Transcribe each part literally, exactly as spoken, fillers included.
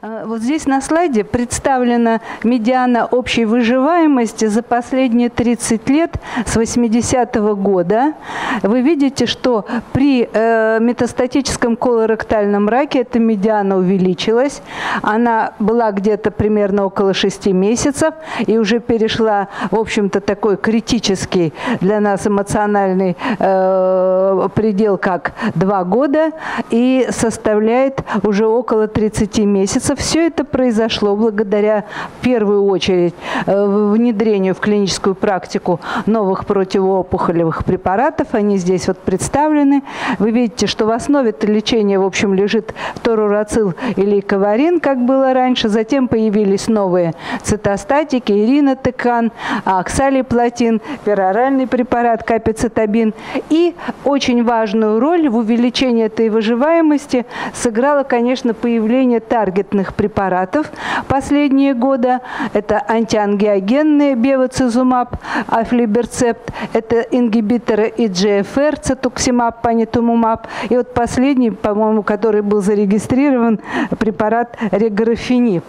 Вот здесь на слайде представлена медиана общей выживаемости за последние тридцать лет с восьмидесятого года. Вы видите, что при э, метастатическом колоректальном раке эта медиана увеличилась. Она была где-то примерно около шести месяцев и уже перешла, в общем-то, такой критический для нас эмоциональный э, предел, как два года, и составляет уже около тридцати месяцев. Все это произошло благодаря, в первую очередь, внедрению в клиническую практику новых противоопухолевых препаратов. Они здесь вот представлены. Вы видите, что в основе лечения, в общем, лежит торурацил или коварин, как было раньше. Затем появились новые цитостатики, иринотекан, оксалиплатин, пероральный препарат капицитабин. И очень важную роль в увеличении этой выживаемости сыграло, конечно, появление таргетных препаратов последние годы. Это антиангиогенные бевацизумаб, афлиберцепт, это ингибиторы и джи эф ар, цитуксимаб, панитумумаб. И вот последний, по-моему, который был зарегистрирован, препарат реграфениб.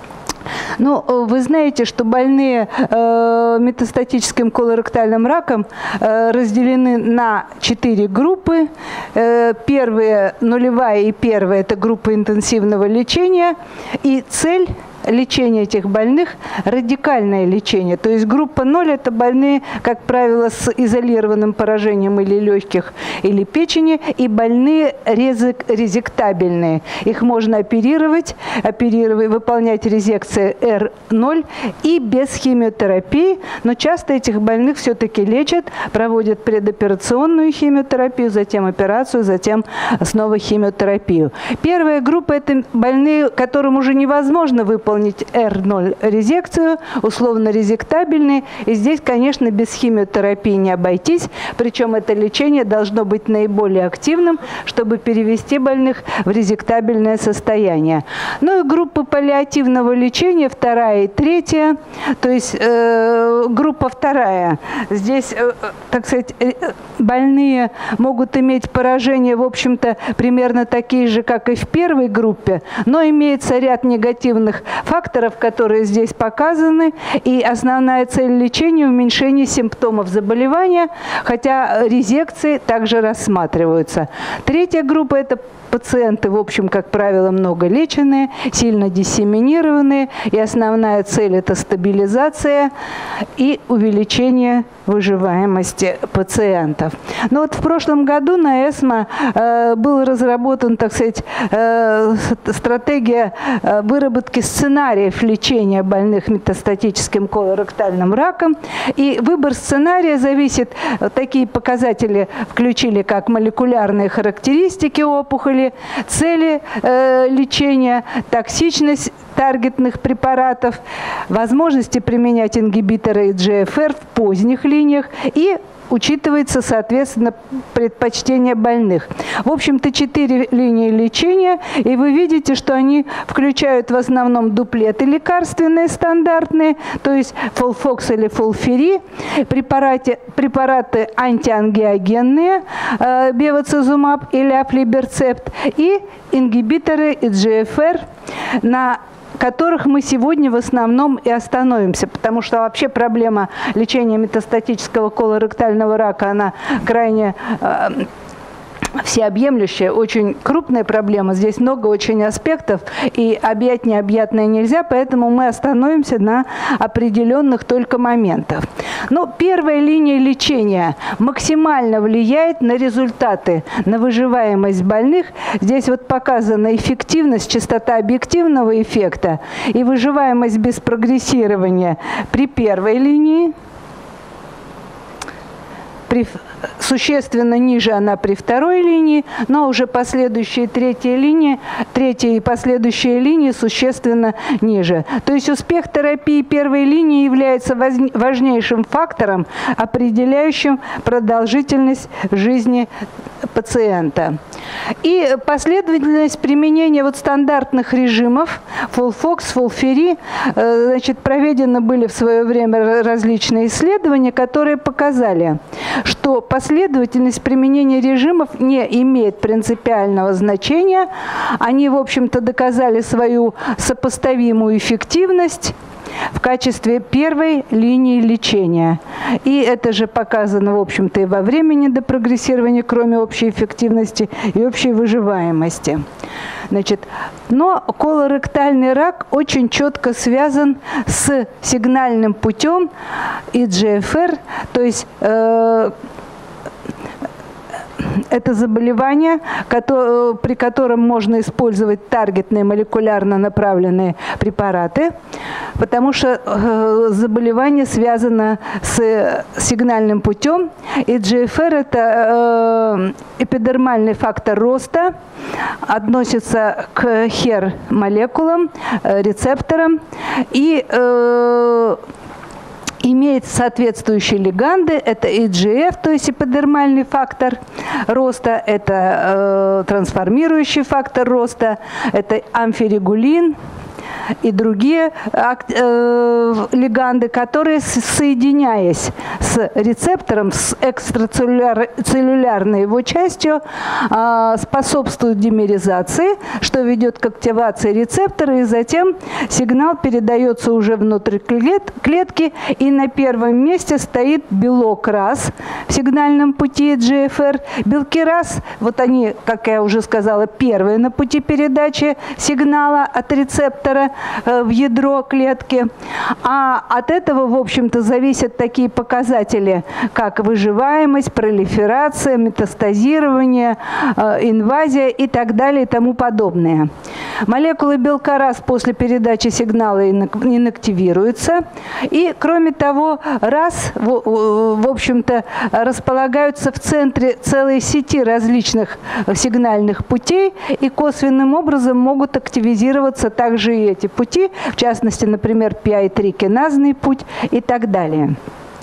Ну, вы знаете, что больные э, метастатическим колоректальным раком э, разделены на четыре группы. Э, первые, нулевая и первая – это группа интенсивного лечения. И цель лечения этих больных – радикальное лечение. То есть группа ноль – это больные, как правило, с изолированным поражением или легких, или печени, и больные резектабельные. Их можно оперировать, оперировать, выполнять резекции эр ноль и без химиотерапии, но часто этих больных все-таки лечат, проводят предоперационную химиотерапию, затем операцию, затем снова химиотерапию. Первая группа – это больные, которым уже невозможно выполнить эр ноль резекцию, условно резектабельные. И здесь, конечно, без химиотерапии не обойтись. Причем это лечение должно быть наиболее активным, чтобы перевести больных в резектабельное состояние. Ну и группа паллиативного лечения, вторая и третья. То есть э, группа вторая. Здесь, э, так сказать, э, больные могут иметь поражения, в общем-то, примерно такие же, как и в первой группе, но имеется ряд негативных факторов, которые здесь показаны, и основная цель лечения – уменьшение симптомов заболевания, хотя резекции также рассматриваются. Третья группа – это пациенты, в общем, как правило, многолеченные, сильно диссеминированные, и основная цель – это стабилизация и увеличение выживаемости пациентов. Но вот в прошлом году на эсмо э, был разработан, так сказать, э, стратегия э, выработки сценариев лечения больных метастатическим колоректальным раком. И выбор сценария зависит, такие показатели включили, как молекулярные характеристики опухоли, цели э, лечения, токсичность таргетных препаратов, возможности применять ингибиторы джи эф ар в поздних линиях и учитывается, соответственно, предпочтение больных. В общем-то, четыре линии лечения, и вы видите, что они включают в основном дуплеты лекарственные стандартные, то есть фолфокс или фолфири, препараты, препараты антиангиогенные, э, бевацизумаб или афлиберцепт, и ингибиторы и джи эф ар, на которых мы сегодня в основном и остановимся, потому что вообще проблема лечения метастатического колоректального рака, она крайне э, всеобъемлющая, очень крупная проблема. Здесь много очень аспектов, и объять необъятное нельзя, поэтому мы остановимся на определенных только моментах. Но первая линия лечения максимально влияет на результаты, на выживаемость больных. Здесь вот показана эффективность, частота объективного эффекта и выживаемость без прогрессирования при первой линии. При, существенно ниже она при второй линии, но уже последующие третья линии, третья и последующие линии существенно ниже. То есть успех терапии первой линии является важнейшим фактором, определяющим продолжительность жизни пациента. И последовательность применения вот стандартных режимов Фолфокс, Фолфири, значит, проведены были в свое время различные исследования, которые показали, что последовательность применения режимов не имеет принципиального значения. Они, в общем-то, доказали свою сопоставимую эффективность в качестве первой линии лечения. И это же показано, в общем-то, и во времени до прогрессирования, кроме общей эффективности и общей выживаемости. Значит, но колоректальный рак очень четко связан с сигнальным путем и джи эф эр, то есть э, это заболевание, при котором можно использовать таргетные молекулярно направленные препараты, потому что заболевание связано с сигнальным путем. И джи эф эр – это эпидермальный фактор роста, относится к хер-молекулам, рецепторам, и имеет соответствующие лиганды, это и джи эф, то есть эпидермальный фактор роста, это э, трансформирующий фактор роста, это амфирегулин и другие э, лиганды, которые, соединяясь с рецептором, с экстрацеллюлярной его частью, э, способствуют димеризации, что ведет к активации рецептора, и затем сигнал передается уже внутрь клет клетки, и на первом месте стоит белок РАС в сигнальном пути джи эф эр. Белки РАС, вот они, как я уже сказала, первые на пути передачи сигнала от рецептора в ядро клетки. А от этого, в общем-то, зависят такие показатели, как выживаемость, пролиферация, метастазирование, инвазия и так далее и тому подобное. Молекулы белка РАС после передачи сигнала инактивируются. И, кроме того, РАС, в общем-то, располагаются в центре целой сети различных сигнальных путей и косвенным образом могут активизироваться также и эти пути, в частности, например, пи ай три киназный путь и так далее.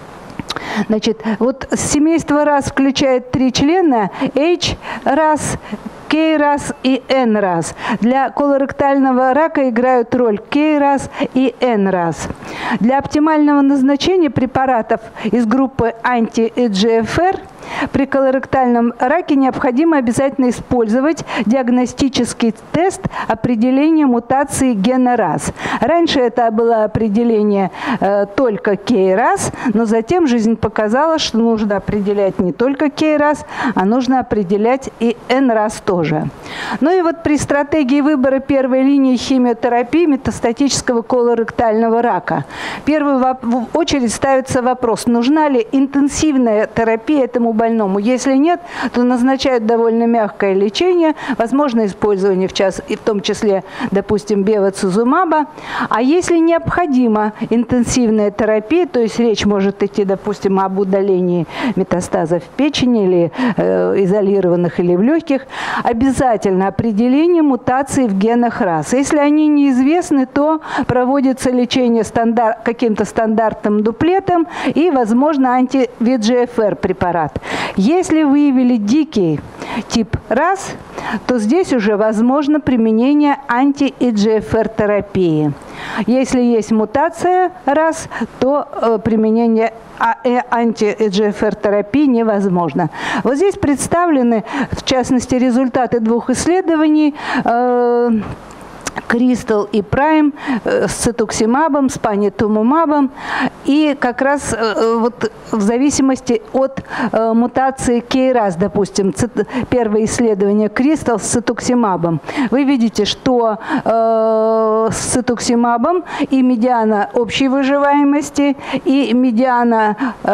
Значит, вот семейство РАС включает три члена: H РАС, К РАС и Н РАС. Для колоректального рака играют роль К РАС и Н РАС. Для оптимального назначения препаратов из группы анти-и джи эф эр при колоректальном раке необходимо обязательно использовать диагностический тест определения мутации гена РАС. Раньше это было определение э, только К РАС, но затем жизнь показала, что нужно определять не только К РАС, а нужно определять и Н РАС тоже. Ну и вот при стратегии выбора первой линии химиотерапии метастатического колоректального рака в первую очередь ставится вопрос, нужна ли интенсивная терапия этому больному. Если нет, то назначают довольно мягкое лечение, возможно использование в, час, и в том числе, допустим, бевацизумаба. А если необходима интенсивная терапия, то есть речь может идти, допустим, об удалении метастазов в печени или э, изолированных или в легких, обязательно определение мутаций в генах РАС. Если они неизвестны, то проводится лечение стандар... каким-то стандартным дуплетом и, возможно, анти-ви джи эф эр препарат. Если выявили дикий тип РАС, то здесь уже возможно применение анти-и джи эф эр терапии. Если есть мутация РАС, то э, применение анти-и джи эф эр терапии невозможно. Вот здесь представлены, в частности, результаты двух исследований э, Кристал и Прайм с цитоксимабом, с панитумумабом. И как раз вот в зависимости от э, мутации К РАС, допустим, цит, первое исследование Кристал с цитоксимабом, вы видите, что э, с цитоксимабом и медиана общей выживаемости, и медиана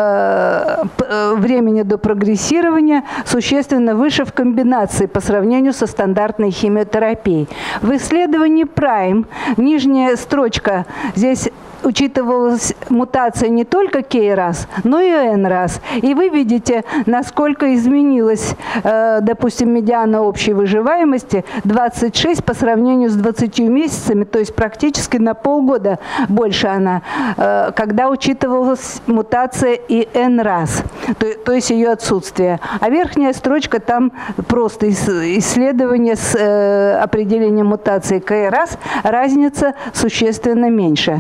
э, времени до прогрессирования существенно выше в комбинации по сравнению со стандартной химиотерапией. В исследовании Prime нижняя строчка, здесь учитывалась мутация не только К РАС, но и Н РАС. И вы видите, насколько изменилась, э, допустим, медиана общей выживаемости двадцать шесть по сравнению с двадцатью месяцами, то есть практически на полгода больше она, э, когда учитывалась мутация и Н РАС. то, то есть ее отсутствие. А верхняя строчка там просто исследование с э, определением мутации ка эр а эс, разница существенно меньше.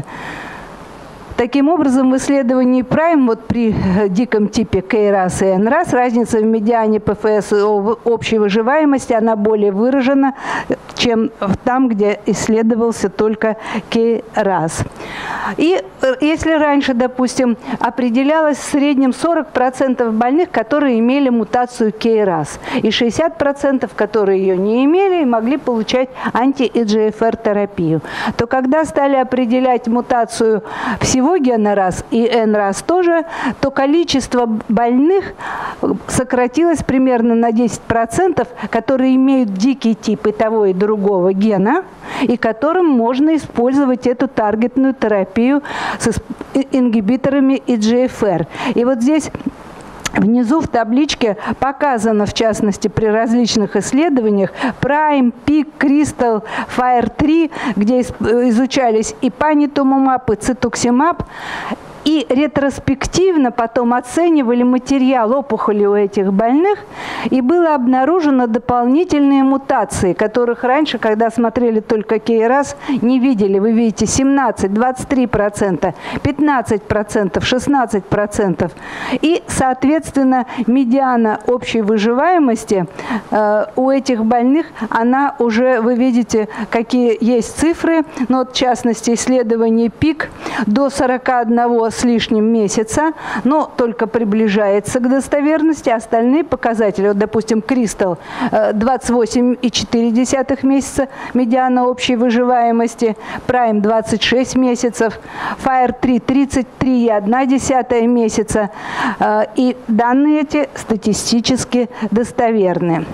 Таким образом, в исследовании Prime вот при диком типе ка эр а эс и эн эр а эс разница в медиане пэ эф эс и общей выживаемости, она более выражена, чем там, где исследовался только ка эр а эс. И если раньше, допустим, определялось в среднем сорок процентов больных, которые имели мутацию ка эр а эс, и шестьдесят процентов, которые ее не имели, и могли получать анти-и джи эф ар-терапию, то когда стали определять мутацию всего ген эр а эс и эн эр а эс тоже, то количество больных сократилось примерно на десять процентов, которые имеют дикий тип и того, и другого гена, и которым можно использовать эту таргетную терапию с ингибиторами и джи эф ар. И вот здесь внизу в табличке показано, в частности, при различных исследованиях Prime, пик, Crystal, файр три, где изучались и панитумумаб, и цитуксимаб, и ретроспективно потом оценивали материал опухоли у этих больных, и было обнаружено дополнительные мутации, которых раньше, когда смотрели только ка эр а эс, не видели. Вы видите семнадцать, двадцать три процента, пятнадцать процентов, шестнадцать процентов. И, соответственно, медиана общей выживаемости э, у этих больных, она уже, вы видите, какие есть цифры, но вот, в частности, исследование пик до сорока одного с лишним месяца, но только приближается к достоверности. Остальные показатели, вот, допустим, Crystal двадцать восемь и четыре десятых месяца медиана общей выживаемости, Prime двадцать шесть месяцев, файр три тридцать три и одна десятая месяца. И данные эти статистически достоверны.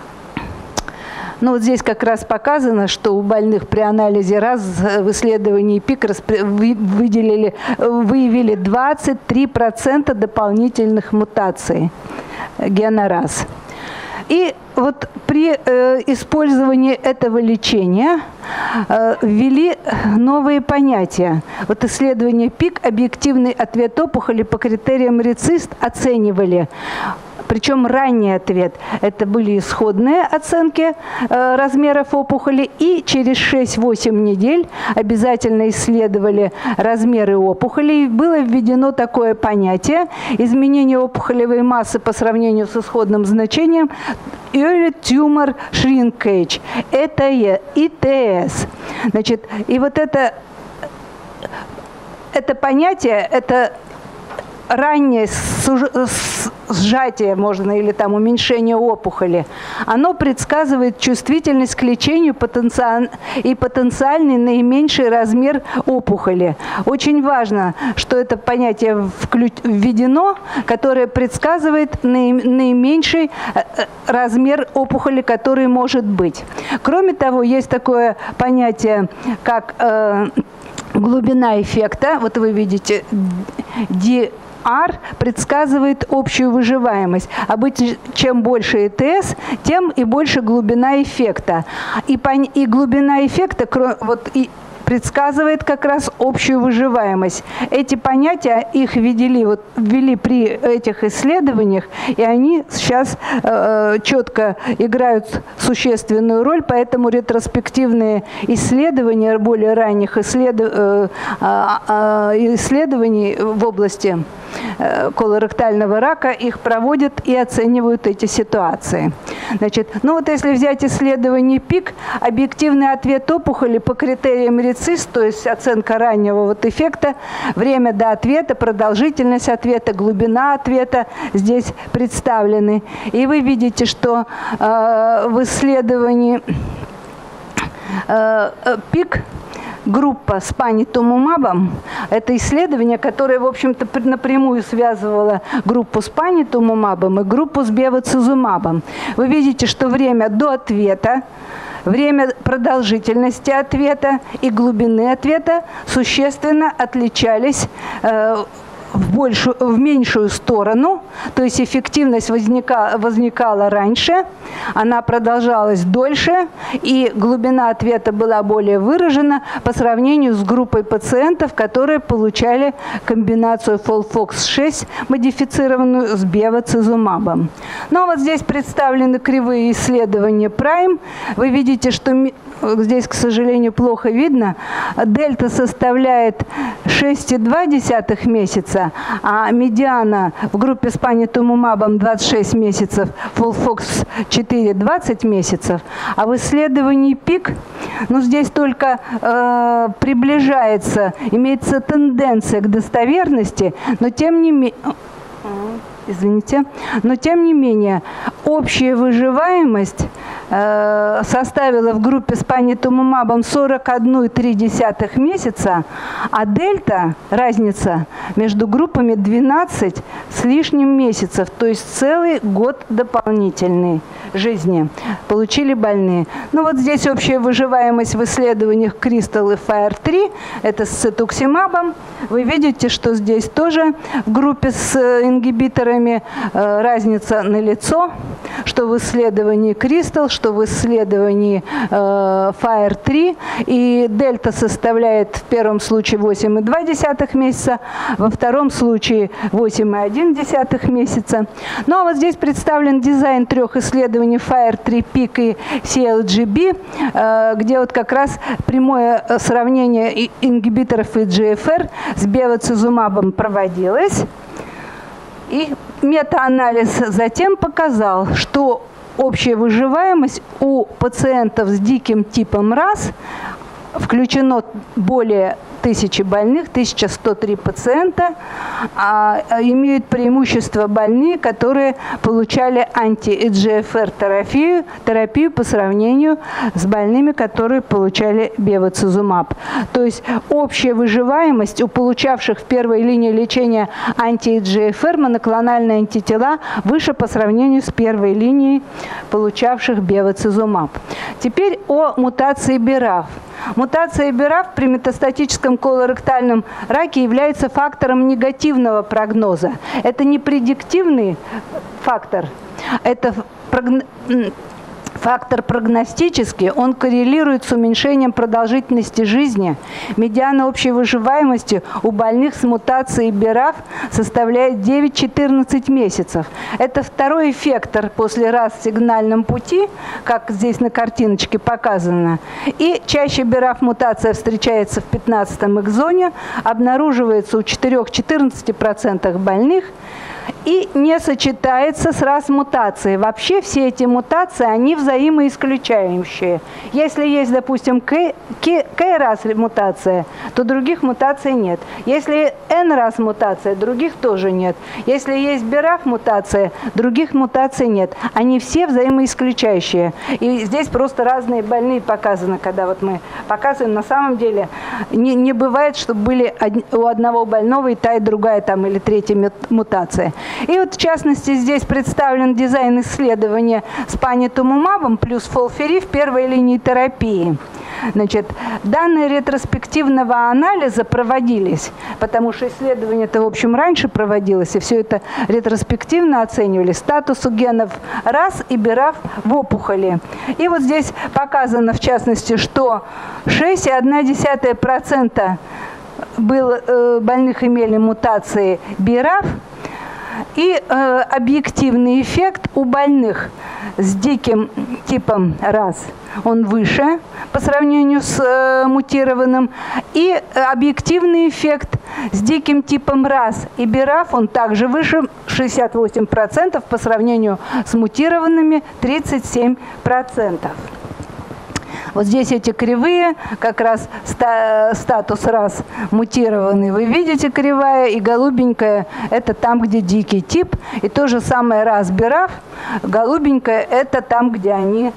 Ну, вот здесь как раз показано, что у больных при анализе раз в исследовании пик выделили, выявили двадцать три процента дополнительных мутаций гена эр а эс. И вот при э, использовании этого лечения э, ввели новые понятия. Вот исследование пик, объективный ответ опухоли по критериям РЕЦИСТ оценивали. Причем ранний ответ – это были исходные оценки э, размеров опухоли, и через шесть-восемь недель обязательно исследовали размеры опухоли. И было введено такое понятие – изменение опухолевой массы по сравнению с исходным значением Early Tumor Shrinkage, это и тэ эс. Значит, и вот это, это понятие, это раннее сжатие, можно, или там уменьшение опухоли, оно предсказывает чувствительность к лечению потенциаль, и потенциальный наименьший размер опухоли. Очень важно, что это понятие введено, которое предсказывает наименьший размер опухоли, который может быть. Кроме того, есть такое понятие, как э, глубина эффекта. Вот вы видите, ди ар предсказывает общую выживаемость. Обычно, чем больше и тэ эс, тем и больше глубина эффекта. И, и глубина эффекта вот, и предсказывает как раз общую выживаемость. Эти понятия их ввели, вот, ввели при этих исследованиях, и они сейчас э, четко играют существенную роль, поэтому ретроспективные исследования более ранних исслед... э, э, исследований в области колоректального рака, их проводят и оценивают эти ситуации. Значит, ну вот если взять исследование пик, объективный ответ опухоли по критериям РЕЦИСТ, то есть оценка раннего вот эффекта, время до ответа, продолжительность ответа, глубина ответа здесь представлены. И вы видите, что э, в исследовании э, пик группа с панитумумабом, это исследование, которое, в общем-то, напрямую связывало группу с панитумумабом и группу с бевацизумабом. Вы видите, что время до ответа, время продолжительности ответа и глубины ответа существенно отличались э, в, большую, в меньшую сторону, то есть эффективность возникала, возникала раньше, она продолжалась дольше, и глубина ответа была более выражена по сравнению с группой пациентов, которые получали комбинацию фолфокс шесть, модифицированную с бевацизумабом. Но вот здесь представлены кривые исследования Prime. Вы видите, что здесь, к сожалению, плохо видно. Дельта составляет шесть и два десятых месяца, а медиана в группе с панитумумабом двадцать шесть месяцев, фолфокс четыре двадцать месяцев. А в исследовании пик, ну здесь только э, приближается, имеется тенденция к достоверности, но тем не менее... Извините. Но тем не менее, общая выживаемость э, составила в группе с панитумумабом сорок один и три десятых месяца, а дельта, разница между группами двенадцать с лишним месяцев, то есть целый год дополнительной жизни получили больные. Ну вот здесь общая выживаемость в исследованиях Crystal и файр три, это с цитуксимабом. Вы видите, что здесь тоже в группе с ингибиторами разница налицо, что в исследовании Crystal, что в исследовании файр три. И дельта составляет в первом случае восемь и два десятых месяца, во втором случае восемь и один десятых месяца. Ну а вот здесь представлен дизайн трех исследований файр три, пик и си эл джи би, где вот как раз прямое сравнение ингибиторов и джи эф ар с бевацизумабом проводилось. И метаанализ затем показал, что общая выживаемость у пациентов с диким типом рас, включено более тысячи больных, тысяча сто три пациента, а, имеют преимущество больные, которые получали анти-и джи эф ар терапию, терапию по сравнению с больными, которые получали бевацизумаб. То есть общая выживаемость у получавших в первой линии лечения анти-и джи эф ар моноклональные антитела выше по сравнению с первой линией получавших бевацизумаб. Теперь о мутации би ар эф. Мутация би ар эф при метастатическом колоректальном раке является фактором негативного прогноза. Это не предиктивный фактор, это прогноз... Фактор прогностический, он коррелирует с уменьшением продолжительности жизни. Медиана общей выживаемости у больных с мутацией би ар эф составляет девять-четырнадцать месяцев. Это второй эффектор после раз в сигнальном пути, как здесь на картиночке показано. И чаще би ар эф мутация встречается в пятнадцатом экзоне, обнаруживается у четырёх-четырнадцати процентов больных и не сочетается с рас-мутацией. Вообще все эти мутации, они взаимоисключающие. Если есть, допустим, К-рас-мутация, то других мутаций нет. Если Н-рас-мутация, других тоже нет. Если есть би ар эф-мутация, других мутаций нет. Они все взаимоисключающие. И здесь просто разные больные показаны, когда вот мы показываем. На самом деле не, не бывает, чтобы были у одного больного и та, и другая там, или третья мутация. И вот в частности здесь представлен дизайн исследования с панитумумабом плюс фолфири в первой линии терапии. Значит, данные ретроспективного анализа проводились, потому что исследование-то, в общем, раньше проводилось, и все это ретроспективно оценивали статусу генов рас и би ар эф в опухоли. И вот здесь показано, в частности, что шесть и одна десятая процента был, э, больных имели мутации би ар эф, и э, объективный эффект у больных с диким типом рас, он выше по сравнению с э, мутированным. И объективный эффект с диким типом рас и би ар эф, он также выше, шестьдесят восемь процентов по сравнению с мутированными тридцать семь процентов. Вот здесь эти кривые, как раз ста, статус рас мутированный, вы видите кривая, и голубенькая – это там, где дикий тип. И то же самое рас би ар эф, голубенькая – это там, где они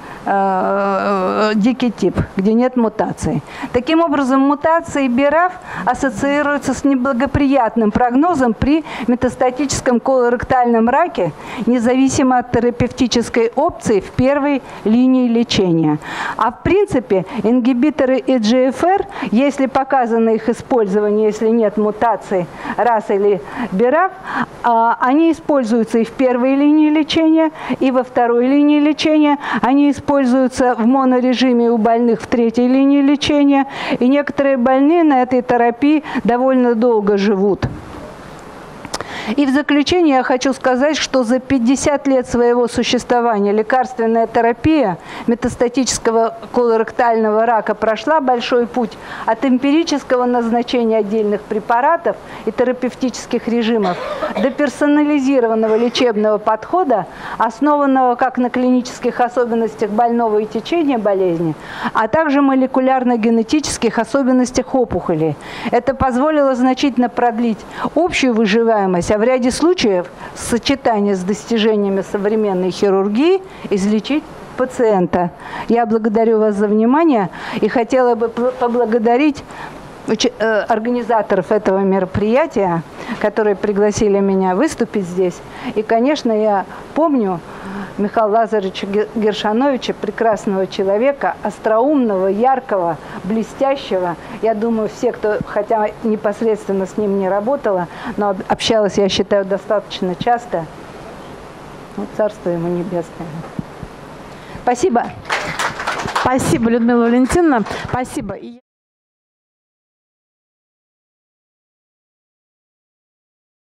э, дикий тип, где нет мутаций. Таким образом, мутации би ар эф ассоциируются с неблагоприятным прогнозом при метастатическом колоректальном раке, независимо от терапевтической опции в первой линии лечения. А в принципе, принципе, ингибиторы и джи эф ар, если показано их использование, если нет мутаций рас или бирав, они используются и в первой линии лечения, и во второй линии лечения. Они используются в монорежиме у больных в третьей линии лечения. И некоторые больные на этой терапии довольно долго живут. И в заключение я хочу сказать, что за пятьдесят лет своего существования лекарственная терапия метастатического колоректального рака прошла большой путь от эмпирического назначения отдельных препаратов и терапевтических режимов до персонализированного лечебного подхода, основанного как на клинических особенностях больного и течения болезни, а также молекулярно-генетических особенностях опухолей. Это позволило значительно продлить общую выживаемость, а в ряде случаев в сочетании с достижениями современной хирургии излечить пациента. Я благодарю вас за внимание и хотела бы поблагодарить организаторов этого мероприятия, которые пригласили меня выступить здесь. И, конечно, я помню Михаила Лазаревича Гершановича, прекрасного человека, остроумного, яркого, блестящего. Я думаю, все, кто хотя непосредственно с ним не работала, но общалась, я считаю, достаточно часто. Ну, царство ему небесное. Спасибо. Спасибо, Людмила Валентиновна. Спасибо.